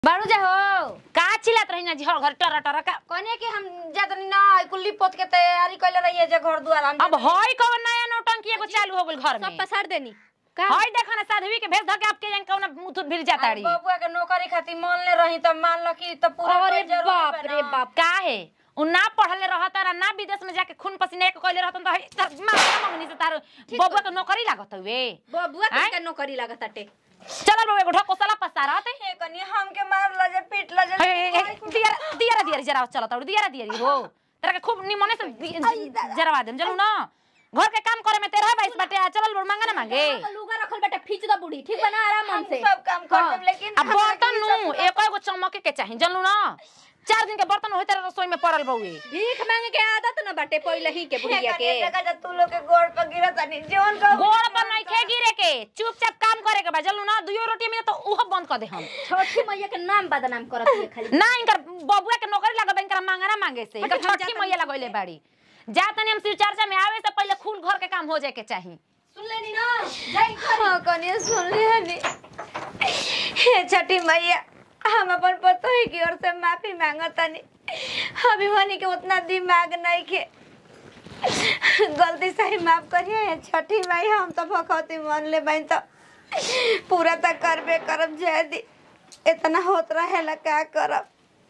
बारू जा हो का चिल्लात रही ना जी घर टर टर का कने कि हम जातनी ना कुल्ली पोत के तैयारी कइले रहिए जे घर दुआर हम अब होई कौन नया नौटंकी एगो चालू हो गेल घर में सब पसार देनी का होई देखा ना साधवी के भेज धके आपके जन कौन मुथुत भिर जाता रही बबुआ के नौकरी खातिर मान ले रही त मान ल कि त पूरा अरे बाप रे बाप का है उ ना पढ़ले रहता रा ना विदेश में जाके खून पसीना एक कइले रहतन त मांगनी से तार बबुआ के नौकरी लागत हुए बबुआ के नौकरी लागत टे चल बबुआ एगो ढको सला पसारत हे कनी हम के मार ल जे पीट ल जे दिया जरा चला तोड़ दिया हो तेरा के खूब निमने से जरवा देम चलू ना घर के काम करे में 13-22 बाटे चलल बोल मांगे ना मांगे लुगा रखल बेटा खींच द बुढ़ी ठीक बना आराम मन से सब काम कर देम लेकिन अब बर्तन नु एको एगो चमके के चाहिए जानलू ना 4 दिन के बर्तन होते रसोई में पड़ल बउए भीख मांगे के आदत न बाटे पहिले ही के बुढ़िया के जगह जा तू लोग के गोड़ पर गिरत नहीं जीवन का गोड़ पर नहीं खे गिरे के चुपचाप काम करे के बा जानलू ना दुयो रोटी में तो उहो बंद कर दे हम छोटी मैया के नाम बदनाम करत है खाली ना इनकर बबुआ के नौकरी लगब इनकर मांगना मांगे से इनकर छोटी मैया लगइले बाड़ी जा तनी हम शिव चर्चा में आवे से पहले खून घर के काम हो जाए के चाहिए सुन लेनी ना जाई खरी हां कनिया सुन लेनी हे छठी मैया हम अपन पतोही की ओर से माफी मांगतानी अभिमानी के उतना दिमाग नहीं के गलती से माफ करिए छठी माई हम तो भखौती मान ले बहन तो पूरा तक करबे करब जाय दी इतना होत रहेला का करब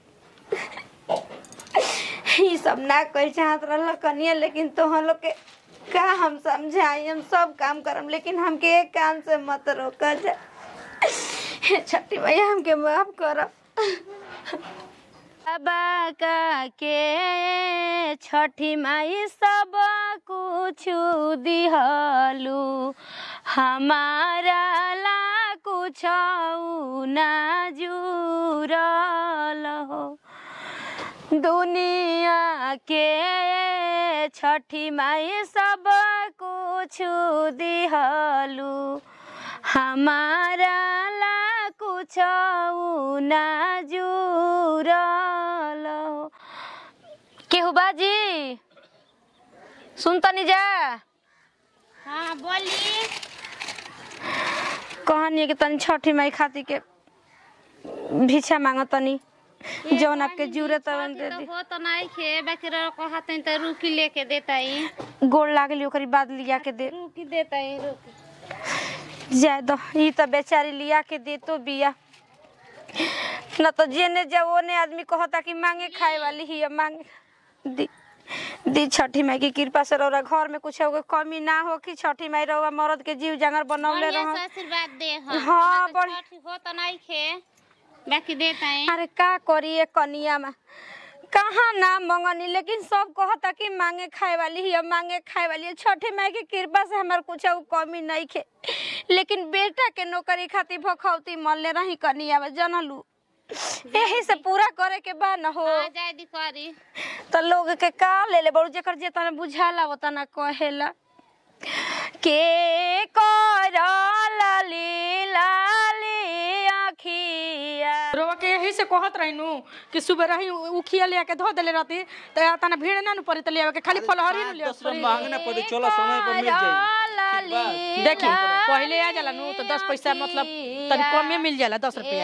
ई सब ना कइल चाहत रहल कनिया लेकिन तोहन लोग के का हम समझाई हम सब काम करम लेकिन हमके एक काम से मत रोका जा छठी मैया हमके माफ करो बाबा का के छठी माई सब कुछ दिहलू हमारा ला कुछ ना जुरल हो दुनिया के छठी माई सब कुछ दिहलू हमारा ला कुछ ना जुरल केहू बाजी सुनतनी जा हां बोली कहनी कि तनी छठी माई खाती के भिक्षा मांगतनी जौन आपके जरूरत दे दी हो तो नहीं खे बकरा को हाथ त रुकी लेके देताई गोड़ लागली ओकरी बाद लिया के दे रुकी देताई रुकी जाय दो ई तो बेचारी लिया के दे तो बिया न तो जेने जवोने आदमी कहता कि मांगे खाए वाली ही मांगे दी छठी माई की कृपा से रौरा घर में कुछ होगा कमी ना हो कि छठी माई रौरा मर्द के जीव जांगर बनौले रहो आशीर्वाद दे हां बड़ी हो तो नहीं खे बाकी देताई अरे का करिए कनिया में कहाँ ना मंगनी लेकिन सब कहता कि मांगे खाए वाली है मांगे खाए वाली है छठी माई की कृपा से हमार कुछ कमी नहीं खे लेकिन बेटा के नौकरी खातिर भखौती मल्ले रही कनिया में जनलू यही से पूरा करे के बा न हो जाय दी करी तो लोग के का ले ले बड़ू जेकर जेतना बुझाला ओतना कहेला के करला लीला रोवा के यही से कहत रहीनु कि सुबह रही उखिया ले के धो देले रहती त तना भीड़ ना न पड़ी त ले के खाली फलहरी न ले सब मांगना पड़ी चलो समय पर मिल जाई देखी पहले आ जाला नु तो 10 पैसा मतलब तनी कम में मिल जाला 10 रुपया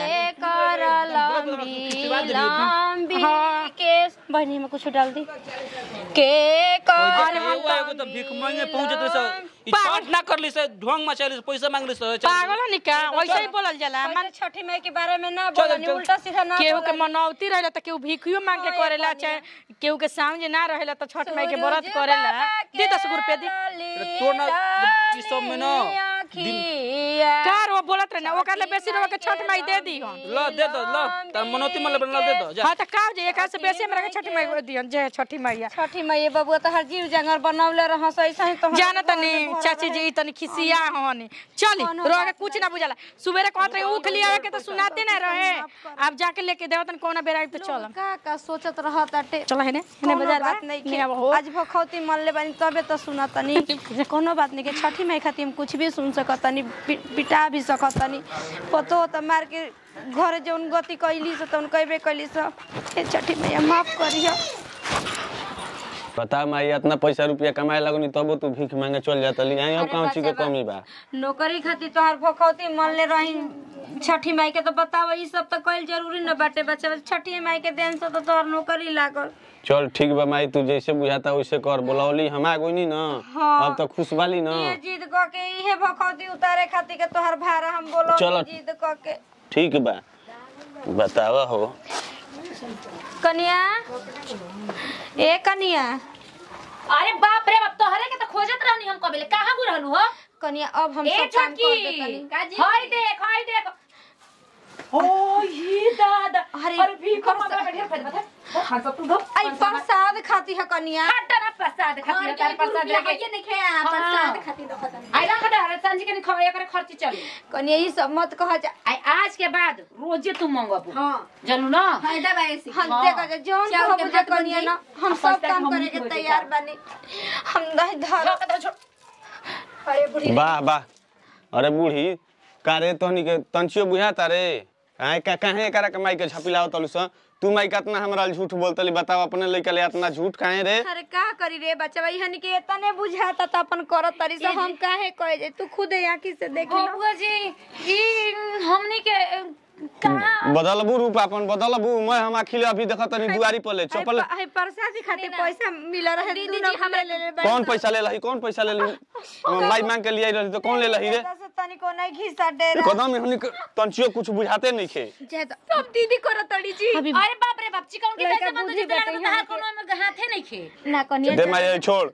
हां के बहनी में कुछ डाल दी के कर एगो तो भीख मांगे पहुंचत से ई छठ ना करली से ढोंग मचाली से पैसा मांगली से पागल है निका वैसे ही बोलल जाला मन छठी माई के बारे में ना बोलनी उल्टा सीधा ना केहू के मनौती रहेला त केहू भीखियो मांग के करेला चाहे केहू के समझ ना रहेला त छठ माई के व्रत करेला दे 10 रुपया दे तो ना ई सब में ना कार वो बोलत रहे ना ओकर ले बेसी रहो के छठ माई दे दी हम लो दे दो लो त मनौती मन ले दे दो जा हां त का जे एका से बेसी हमरा के छठ माई दियन जे छठी मैया छठी माई बबुआ त हर जीव जंगल बनौले रह सही सही तो जाना तनी चाची जी तनी खिसिया हनी चली रोह के कुछ ना बुझाला सुबेरे कहत रहे उख लिया के तो सुनाते ना रहे अब जाके लेके देव तन कोना बेरा तो चलम का सोचत रहत अटे चल हेने हेने बाजार बात नहीं के आज भखौती मन ले बानी तबे तो सुनतनी कोनो बात नहीं के छठी माई खातिर हम कुछ भी सुन सकतनी पिटा भी सकतनी पतो त मार के घर जौन गति कैली से तौन कहबे कैली से छठी मैया माफ करियो बता माई इतना पैसा रुपया कमाए लगनी तब तू भीख मांगे चल जाता ली आई अब कौन चीज के कमी बा नौकरी खातिर तोहार भखौती मन ले रही छठी माई के तो बताव ई सब तो कइल जरूरी न बाटे बच्चा छठी माई के देन से तो तोहार नौकरी लागल। चल ठीक बा माई तू जैसे बुझाता वैसे कर बोलौली हम आ गइनी ना। हाँ। अब तो खुश वाली ना ये जिद क के इहे भखौती उतारे खातिर के तोहार भाड़ा हम बोलो चलो। जिद क के ठीक बा बतावा हो कन्या ए कन्या अरे बाप रे बाप तोहरे के तो खोजत रहनी हम कबे कहां गु रहलू हो कन्या अब हम ए सब काम कर छोटकी देतनी हाय देख ओ ये दादा अरे भीख मांगा बैठे फिर बता हां सब तू दो आई प्रसाद खाती है कन्या हटा ना प्रसाद खाती है प्रसाद लेके ये नहीं खाया प्रसाद खाती दो खतन आई ना खड़ा हर सांझ के खवाया करे खर्ची चली कन्या ई सब मत कह जा आई आज के बाद रोजे तू मांगबू हां जानू ना फायदा बा ऐसी हम देखो जोन कहबो जे कन्या ना हम सब काम करे के तैयार बानी हम नहीं धर अरे बुढ़ी वाह वाह अरे बूढ़ी कारे तोहनी के तंचियो बुझाता रे आय का काहे करा के माई के झपिलाओ तलु स तू माई कितना हमरा झूठ बोलतली बताओ अपने लइका ले इतना झूठ काहे रे। अरे का करी रे बच्चा भाई हन के इतने बुझाता त अपन करत तरी से हम काहे कहे जे तू खुद आंखी से देख लो बबुआ जी ई हमनी के कहां बदलबू रूप अपन बदलबू मैं हम अखिल अभी देखत तनी दुआरी पर ले चपल है प्रसाद खातिर पैसा मिल रहा है दीदी जी हमरा ले ले कौन पैसा ले लही कौन पैसा ले लही माई मांग के लिए रही तो कौन ले लही रे तनी को नहीं घिसा दे कदम में हमनी तंचियो कुछ बुझाते नहीं खे सब दीदी करत तड़ी जी अरे बाप रे बाप चिकन के कैसे बंद जी तेरा कोनो में हाथे नहीं खे ना कन्या दे माई छोड़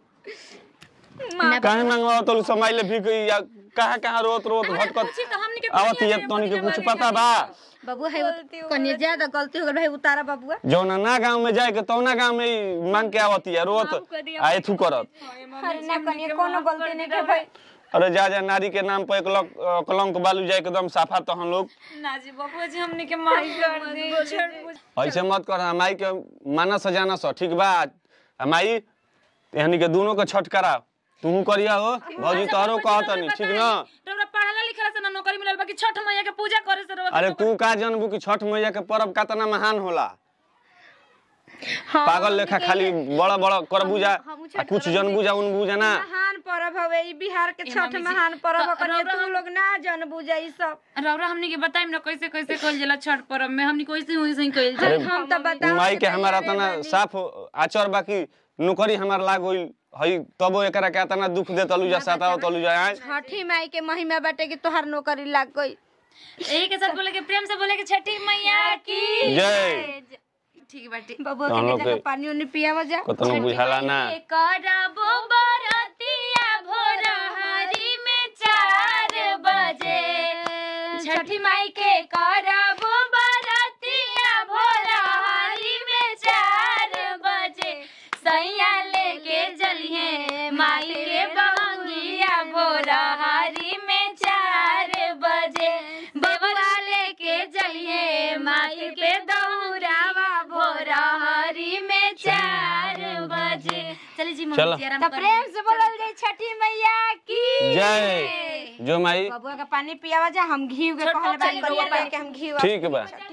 काहे मांगवा तलु समय ले भी गई या कहां रोत भटकत आवत ये तोनी के कुछ पता बा बाबू है कन्या ज्यादा गलती हो गई भाई उतारा बाबूआ जौना ना गांव में जाए के तौना गांव में मांग के आवती है रोत आए थू करत अरे ना कन्या कोनो गलती नहीं के भाई अरे जा नारी के नाम पर कलंक बालू जाए एकदम साफा तो हम लोग ना जी बबुआ जी हमनी के माई कर दे ऐसे मत कर माई के माना सजाना स ठीक बा माई यानी के दोनों के छठ करा तू करिया हो भौजी तोहरो कहत नहीं ठीक ना तोरा पढ़ला लिखला से ना नौकरी मिलल बाकी छठ मैया के पूजा करे से अरे तू का जानबू कि छठ मैया के पर्व कितना महान होला पागल लेखा खाली बड़ा बड़ा कर बुझा कुछ जन बुझा उन बुझा ना महान पर्व हवे ई बिहार के छठ महान पर्व ह कन्या तू लोग ना जन बुझा ई सब रौरा हमनी के बताइम ना कैसे कैसे कइल जाला छठ पर्व में हमनी कैसे होई सही कइल जाला हम तो बता माई के हमारा तना साफ आचर बाकी नौकरी हमार लाग होई हई तबो एकरा के तना दुख दे तलु जा सताओ तलु जा छठी माई के महिमा बाटे कि तोहार नौकरी लाग गई यही के साथ बोले के प्रेम से बोले के छठी मैया की जय ठीक बाटी बाबू के जगह पानी उनी पियावा जा कतनो बुझाला ना करबो बरतिया भोर हरी में 4 बजे छठी माई के करबो बरतिया भोर हरी में 4 बजे सैया लेके चलिए माई के बंगिया भोर हरी में 4 बजे बबुआ लेके चलिए माई के दौरावा भोर हरी में 4 बजे चलिए जी चलो। मम्मी तो प्रेम से बोलल जाई छठी मैया की जय जो माई बाबू के पानी पियावा जा हम घी के कहले बानी करिया के हम घी ठीक बा